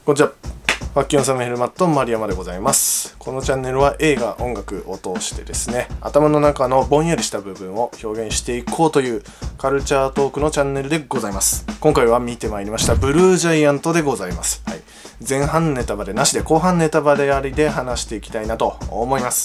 こんにちは。ファッキオンサムヘルマット丸山でございます。このチャンネルは映画、音楽を通してですね、頭の中のぼんやりした部分を表現していこうというカルチャートークのチャンネルでございます。今回は見てまいりましたブルージャイアントでございます。はい、前半ネタバレなしで後半ネタバレありで話していきたいなと思います。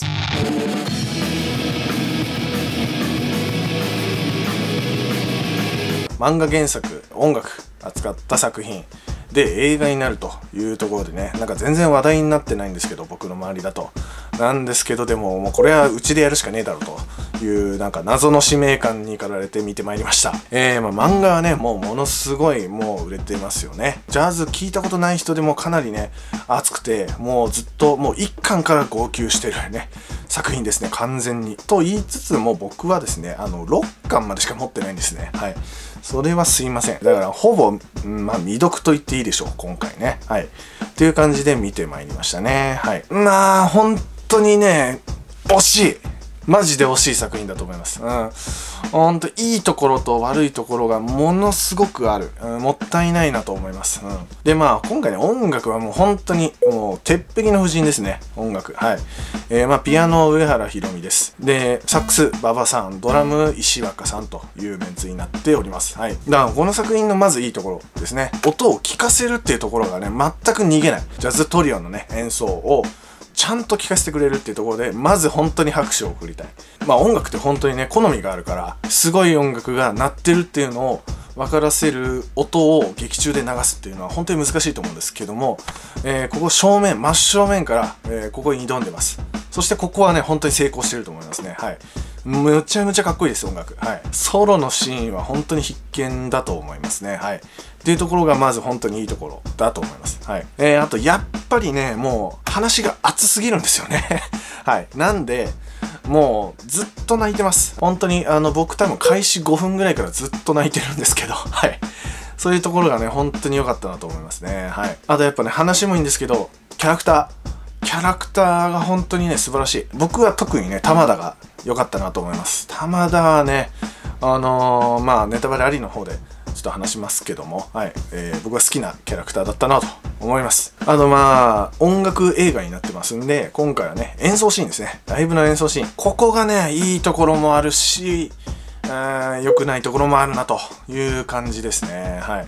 漫画原作、音楽扱った作品で映画になるというところでね、なんか全然話題になってないんですけど、僕の周りだとなんですけど、でももうこれはうちでやるしかねえだろうというなんか謎の使命感に駆られて見てまいりました。漫画はね、もうものすごいもう売れてますよね。ジャズ聞いたことない人でもかなりね熱くて、もうずっともう1巻から号泣してるね作品ですね、完全に。と言いつつも僕はですね、6巻までしか持ってないんですね。はい、それはすいません。だからほぼ、未読と言っていいでしょう、今回ね。はい。っていう感じで見てまいりましたね。はい。本当にね、惜しい。マジで惜しい作品だと思います。ほんといいところと悪いところがものすごくある。もったいないなと思います。で、今回ね、音楽はもう本当にもう鉄壁の布陣ですね、音楽。はい。ピアノ上原ひろみです。で、サックス馬場さん、ドラム石若さんというメンツになっております。はい。だからこの作品のまずいいところですね。音を聴かせるっていうところがね、全く逃げない。ジャズトリオのね、演奏をちゃんと聴かせてくれるっていうところで、まず本当に拍手を送りたい。音楽って本当にね、好みがあるから、すごい音楽が鳴ってるっていうのを分からせる音を劇中で流すっていうのは本当に難しいと思うんですけども、ここ真正面から、ここに挑んでます。そしてここはね、本当に成功してると思いますね。はい。むちゃむちゃかっこいいです、音楽。はい。ソロのシーンは本当に必見だと思いますね。はい。っていうところがまず本当にいいところだと思います。はい。あと、やっぱりね、もう話が熱すぎるんですよね。はい。なんで、もうずっと泣いてます。本当に僕多分開始5分ぐらいからずっと泣いてるんですけど、はい。そういうところがね、本当に良かったなと思いますね。はい。あとやっぱね、話もいいんですけど、キャラクターが本当にね、素晴らしい。僕は特にね、玉田が良かったなと思います。玉田はね、ネタバレありの方でちょっと話しますけども、はい。僕が好きなキャラクターだったなと思います。音楽映画になってますんで、今回はね、演奏シーンですね。ライブの演奏シーン。ここがね、いいところもあるし、良くないところもあるなという感じですね。はい。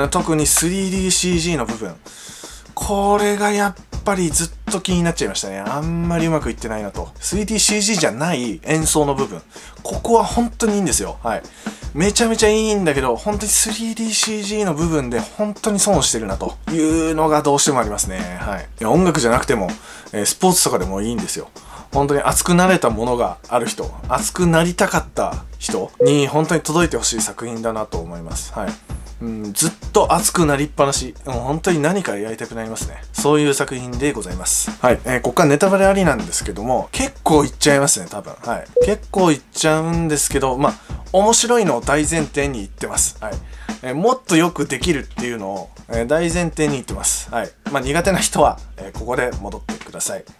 特に 3DCG の部分。これがやっぱりずっと気になっちゃいましたね。あんまりうまくいってないなと。3DCG じゃない演奏の部分。ここは本当にいいんですよ。はい。めちゃめちゃいいんだけど、本当に 3DCG の部分で本当に損してるなというのがどうしてもありますね。はい。いや、音楽じゃなくても、スポーツとかでもいいんですよ。本当に熱くなれたものがある人、熱くなりたかった人に本当に届いてほしい作品だなと思います。はい。ずっと熱くなりっぱなし、本当に何かやりたくなりますね。そういう作品でございます。はい。ここからネタバレありなんですけども、結構いっちゃいますね、多分。はい。結構いっちゃうんですけど、面白いのを大前提に言ってます。はい。もっとよくできるっていうのを、大前提に言ってます。はい。苦手な人は、ここで戻ってください。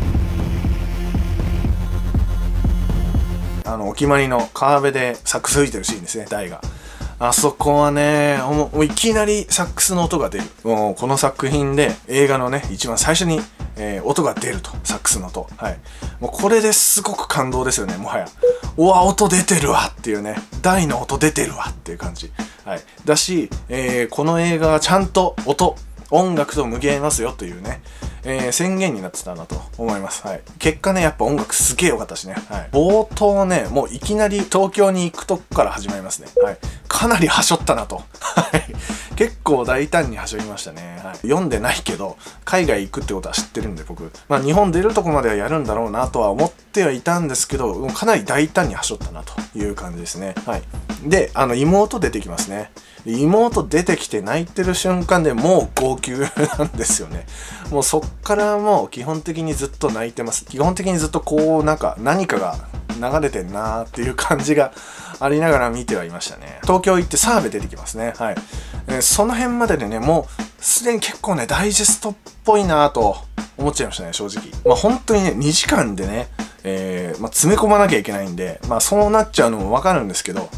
お決まりの川辺でサックス吹いてるシーンですね、大が。あそこはね、もういきなりサックスの音が出る。もうこの作品で映画のね、一番最初に、音が出ると。サックスの音。はい。もうこれですごく感動ですよね、もはや。うわ、音出てるわっていうね。大の音出てるわっていう感じ。はい。だし、この映画はちゃんと音楽と向き合いますよというね、宣言になってたなと思います。はい。結果ね、やっぱ音楽すげえ良かったしね。はい。冒頭ね、もういきなり東京に行くとこから始まりますね。はい。かなりはしょったなと。はい。結構大胆にはしょりましたね。はい。読んでないけど、海外行くってことは知ってるんで、僕。日本出るとこまではやるんだろうなとは思ってはいたんですけど、かなり大胆にはしょったなという感じですね。はい。で、妹出てきますね。妹出てきて泣いてる瞬間でもう号泣なんですよね。もうそっからもう基本的にずっと泣いてます。基本的にずっとこう何かが流れてんなーっていう感じがありながら見てはいましたね。東京行って澤部出てきますね。はい。その辺まででね、もうすでに結構ね、ダイジェストっぽいなーと思っちゃいましたね、正直。本当にね、2時間でね、詰め込まなきゃいけないんで、そうなっちゃうのもわかるんですけど、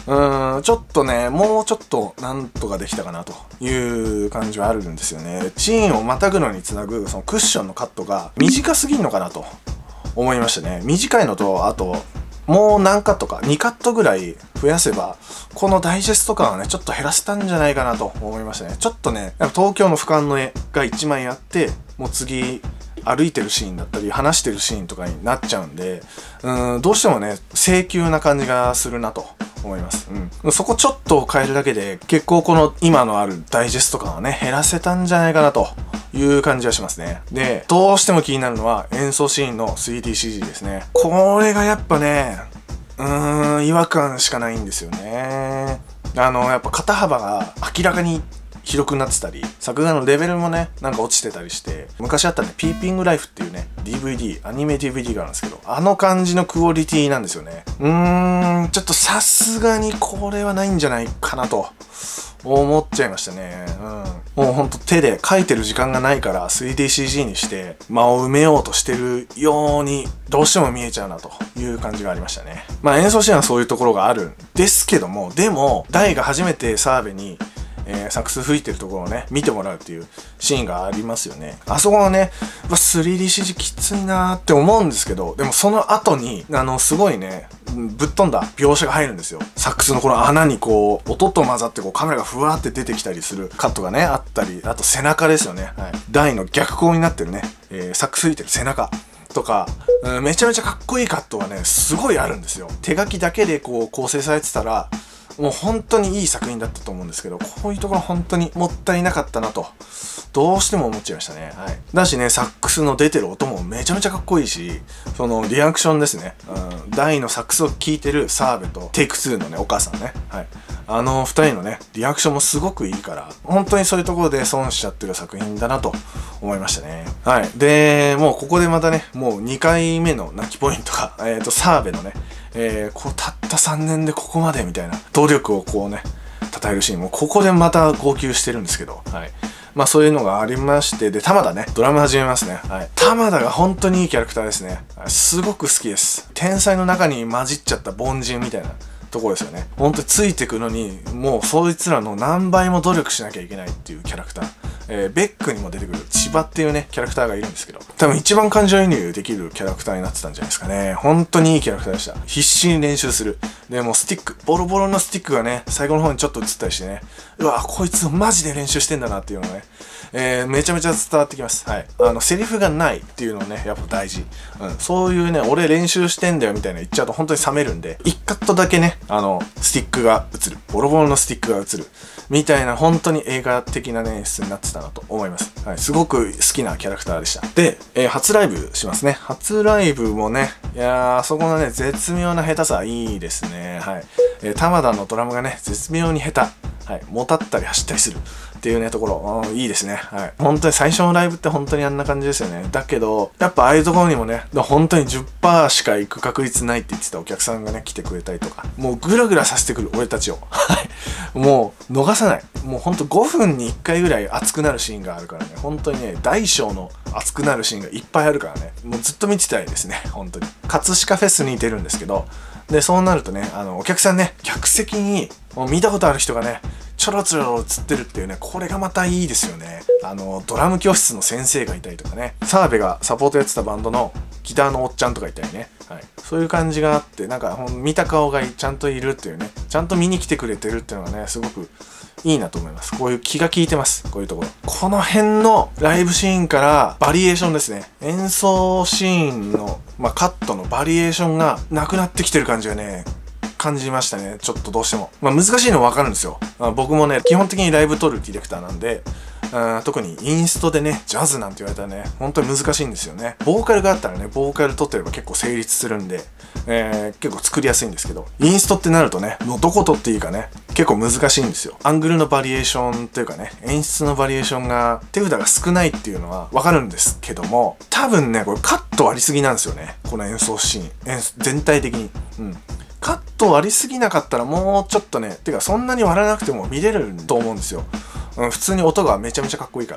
ちょっとね、もうちょっとなんとかできたかなという感じはあるんですよね。シーンをまたぐのにつなぐそのクッションのカットが短すぎんのかなと思いましたね。短いのと、あと、もう何カットか、2カットぐらい増やせば、このダイジェスト感はね、ちょっと減らせたんじゃないかなと思いましたね。ちょっとね、やっぱ東京の俯瞰の絵が1枚あって、もう次、歩いてるシーンだったり、話してるシーンとかになっちゃうんで、どうしてもね、請求な感じがするなと思います。そこちょっと変えるだけで、結構この今のあるダイジェスト感はね、減らせたんじゃないかなという感じはしますね。で、どうしても気になるのは演奏シーンの 3DCG ですね。これがやっぱね、違和感しかないんですよね。やっぱ肩幅が明らかに広くなってたり、作画のレベルもね、なんか落ちてたりして、昔あったね、ピーピングライフっていうね、DVD、アニメ DVD があるんですけど、あの感じのクオリティなんですよね。ちょっとさすがにこれはないんじゃないかなと思っちゃいましたね。もうほんと手で描いてる時間がないから 3DCG にして間を埋めようとしてるようにどうしても見えちゃうなという感じがありましたね。まあ演奏シーンはそういうところがあるんですけども、でも、ダイが初めて澤部にサックス吹いてるところをね、見てもらうっていうシーンがありますよね。あそこはね、3DCG きついなーって思うんですけど、でもその後に、すごいね、ぶっ飛んだ描写が入るんですよ。サックスのこの穴にこう、音と混ざってこうカメラがふわーって出てきたりするカットがね、あったり、あと背中ですよね。台の逆光になってるね、サックス吹いてる背中。とか、めちゃめちゃかっこいいカットがね、すごいあるんですよ。手書きだけでこう構成されてたら、もう本当にいい作品だったと思うんですけど、こういうところ本当にもったいなかったなと、どうしても思っちゃいましたね。だしね、サックスの出てる音もめちゃめちゃかっこいいし、そのリアクションですね。大のサックスを聴いてる澤部とテイク2のね、お母さんね。あの二人のね、リアクションもすごくいいから、本当にそういうところで損しちゃってる作品だなと思いましたね。で、もうここでまたね、もう2回目の泣きポイントが、澤部のね、こうたった3年でここまでみたいな努力をこうね、称えるシーンもここでまた号泣してるんですけど、まあそういうのがありまして、で、玉田ね、ドラム始めますね。玉田が本当にいいキャラクターですね。すごく好きです。天才の中に混じっちゃった凡人みたいなところですよね。本当についてくのに、もうそいつらの何倍も努力しなきゃいけないっていうキャラクター。ベックにも出てくる千葉っていうね、キャラクターがいるんですけど、多分一番感情移入できるキャラクターになってたんじゃないですかね。本当にいいキャラクターでした。必死に練習する。で、もうスティック、ボロボロのスティックがね、最後の方にちょっと映ったりしてね、うわ、こいつマジで練習してんだなっていうのがね、めちゃめちゃ伝わってきます。セリフがないっていうのね、やっぱ大事。そういうね、俺練習してんだよみたいな言っちゃうと本当に冷めるんで、1カットだけね、スティックが映る。ボロボロのスティックが映る。みたいな、本当に映画的なね、演出になってたなと思います。すごく好きなキャラクターでした。で、初ライブしますね。初ライブもね、いやー、そこのね、絶妙な下手さ、いいですね。玉田のドラムがね、絶妙に下手。もたったり走ったりする。っていうね、ところ、いいですね。本当に最初のライブって本当にあんな感じですよね。だけど、やっぱああいうところにもね、本当に 10% しか行く確率ないって言ってたお客さんがね、来てくれたりとか、もうグラグラさせてくる、俺たちを。もう逃さない。もうほんと5分に1回ぐらい熱くなるシーンがあるからね、本当にね、大小の熱くなるシーンがいっぱいあるからね、もうずっと見てたいですね、本当に。葛飾フェスに出るんですけど、で、そうなるとね、お客さんね、客席に、もう見たことある人がね、ちょろちょろ映ってるっていうね、これがまたいいですよね。ドラム教室の先生がいたりとかね、澤部がサポートやってたバンドのギターのおっちゃんとかいたりね、そういう感じがあって、なんか見た顔がちゃんといるっていうね、ちゃんと見に来てくれてるっていうのがね、すごくいいなと思います。こういう気が利いてます。こういうところ。この辺のライブシーンからバリエーションですね。演奏シーンの、カットのバリエーションがなくなってきてる感じがね、感じましたね。ちょっとどうしても。難しいの分かるんですよ。僕もね、基本的にライブ撮るディレクターなんで、特にインストでね、ジャズなんて言われたらね、本当に難しいんですよね。ボーカルがあったらね、ボーカル撮ってれば結構成立するんで、結構作りやすいんですけど、インストってなるとね、もうどこ撮っていいかね、結構難しいんですよ。アングルのバリエーションというかね、演出のバリエーションが、手札が少ないっていうのは分かるんですけども、多分ね、これカット割りすぎなんですよね。この演奏シーン。全体的に。カット割りすぎなかったらもうちょっとね、てかそんなに割らなくても見れると思うんですよ。普通に音がめちゃめちゃかっこいいから。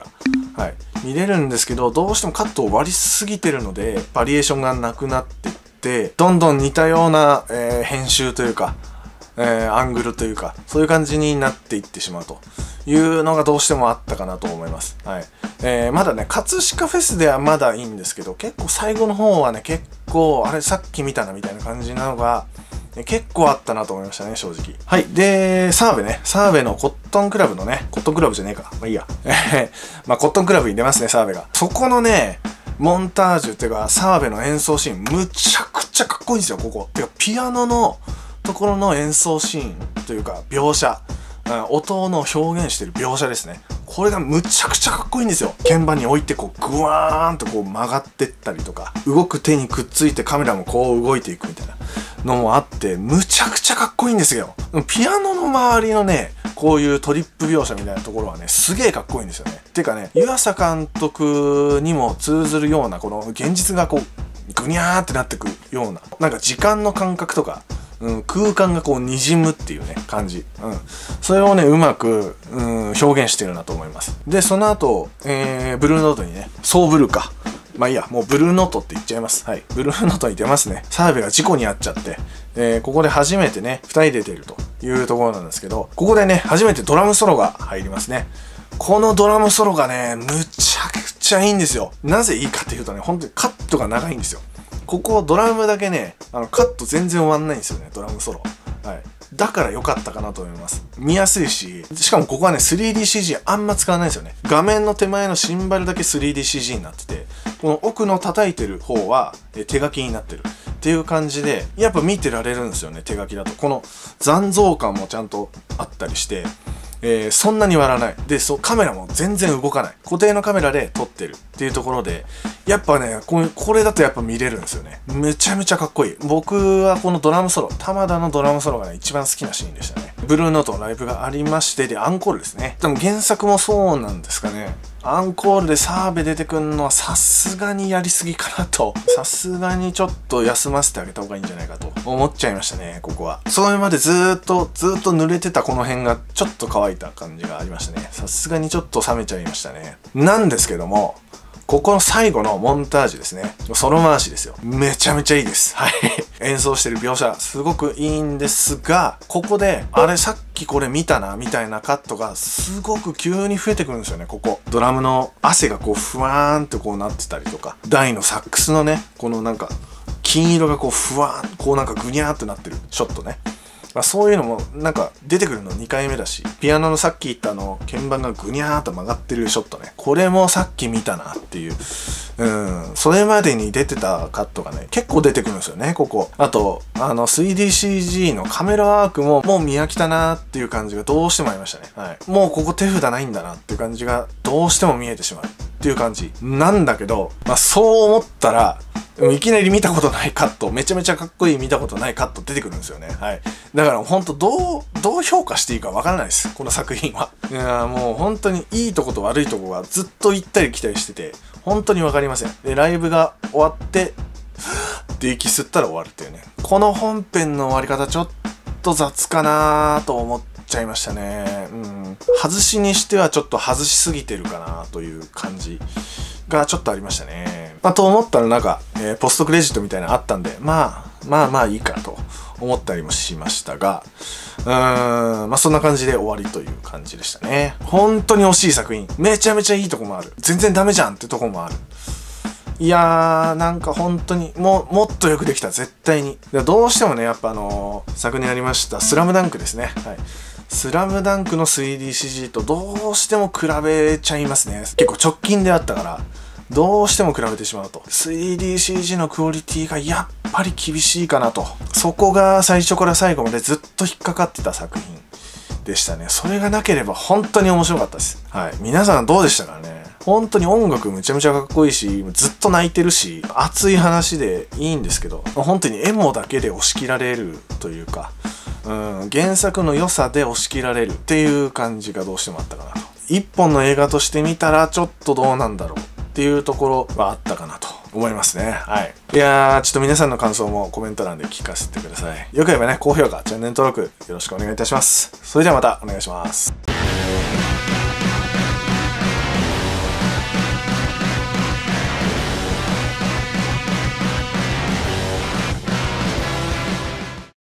見れるんですけど、どうしてもカットを割りすぎてるので、バリエーションがなくなってって、どんどん似たような、編集というか、 アングルというか、そういう感じになっていってしまうというのがどうしてもあったかなと思います。はい。まだね、葛飾フェスではまだいいんですけど、結構最後の方はね、結構、あれさっき見たなみたいな感じなのが、結構あったなと思いましたね、正直。はい。で、澤部のコットンクラブのね、コットンクラブじゃねえか。まあいいや。まあコットンクラブに出ますね、澤部が。そこのね、モンタージュっていうか、澤部の演奏シーン、むちゃくちゃかっこいいんですよ、ここ。てか、ピアノのところの演奏シーンというか、描写。音の表現してる描写ですね。これがむちゃくちゃかっこいいんですよ。鍵盤に置いてこうグワーンとこう曲がってったりとか、動く手にくっついてカメラもこう動いていくみたいなのもあって、むちゃくちゃかっこいいんですよ。ピアノの周りのね、こういうトリップ描写みたいなところはね、すげえかっこいいんですよね。てかね、湯浅監督にも通ずるような、この現実がこう、ぐにゃーってなってくような、なんか時間の感覚とか、空間がこう滲むっていうね、感じ。それをね、うまく、表現してるなと思います。で、その後、ブルーノートにね、ソーブルーか。まあいいや、もうブルーノートって言っちゃいます。はい。ブルーノートに出ますね。澤部が事故に遭っちゃって、ここで初めてね、二人で出るというところなんですけど、ここでね、初めてドラムソロが入りますね。このドラムソロがね、むちゃくちゃいいんですよ。なぜいいかっていうとね、本当にカットが長いんですよ。ここドラムだけね、カット全然終わんないんですよね、ドラムソロ。はい。だから良かったかなと思います。見やすいし、しかもここはね、3DCG あんま使わないんですよね。画面の手前のシンバルだけ 3DCG になってて、この奥の叩いてる方は手書きになってるっていう感じで、やっぱ見てられるんですよね、手書きだと。この残像感もちゃんとあったりして、そんなに割らない。で、カメラも全然動かない。固定のカメラで撮ってるっていうところで、やっぱね、これだとやっぱ見れるんですよね。めちゃめちゃかっこいい。僕はこのドラムソロ、玉田のドラムソロがね、一番好きなシーンでしたね。ブルーノートのライブがありまして、で、アンコールですね。でも原作もそうなんですかね。アンコールで澤部出てくんのはさすがにやりすぎかなと。さすがにちょっと休ませてあげた方がいいんじゃないかと思っちゃいましたね、ここは。それまでずーっと濡れてたこの辺がちょっと乾いた感じがありましたね。さすがにちょっと冷めちゃいましたね。なんですけども、ここの最後のモンタージュですね。ソロ回しですよ。めちゃめちゃいいです。はい。演奏してる描写、すごくいいんですが、ここで、あれさっきこれ見たな、みたいなカットがすごく急に増えてくるんですよね、ここ。ドラムの汗がこう、ふわーんってこうなってたりとか、大のサックスのね、このなんか、金色がこう、ふわーん、こうなんかぐにゃーってなってるショットね。まあ、そういうのもなんか出てくるの2回目だし、ピアノのさっき言った鍵盤がぐにゃーっと曲がってるショットね。これもさっき見たなっていう。それまでに出てたカットがね、結構出てくるんですよね、ここ。あと、3DCG のカメラワークももう見飽きたなっていう感じがどうしてもありましたね。はい。もうここ手札ないんだなっていう感じがどうしても見えてしまうっていう感じなんだけど、まあそう思ったら、いきなり見たことないカット、めちゃめちゃかっこいい見たことないカット出てくるんですよね。はい。だからほんとどう評価していいかわからないです。この作品は。いやもう本当にいいとこと悪いとこがずっと行ったり来たりしてて、本当にわかりません。で、ライブが終わって、って息吸ったら終わるっていうね。この本編の終わり方ちょっと雑かなと思っちゃいましたね。外しにしてはちょっと外しすぎてるかなという感じがちょっとありましたね。と思ったらなんか、ポストクレジットみたいなのあったんで、まあいいかと思ったりもしましたが、そんな感じで終わりという感じでしたね。本当に惜しい作品。めちゃめちゃいいとこもある。全然ダメじゃんってとこもある。いやー、なんか本当に、もっとよくできた、絶対に。どうしてもね、やっぱ昨年ありました、スラムダンクですね。はい。スラムダンクの 3DCG とどうしても比べちゃいますね。結構直近であったから、どうしても比べてしまうと。3DCG のクオリティがやっぱり厳しいかなと。そこが最初から最後までずっと引っかかってた作品でしたね。それがなければ本当に面白かったです。はい。皆さんどうでしたかね。本当に音楽むちゃむちゃかっこいいし、ずっと泣いてるし、熱い話でいいんですけど、本当にエモだけで押し切られるというか、原作の良さで押し切られるっていう感じがどうしてもあったかなと。一本の映画として見たらちょっとどうなんだろうっていうところはあったかなと思いますね。はい。いやー、ちょっと皆さんの感想もコメント欄で聞かせてください。よければね、高評価、チャンネル登録よろしくお願いいたします。それではまたお願いします。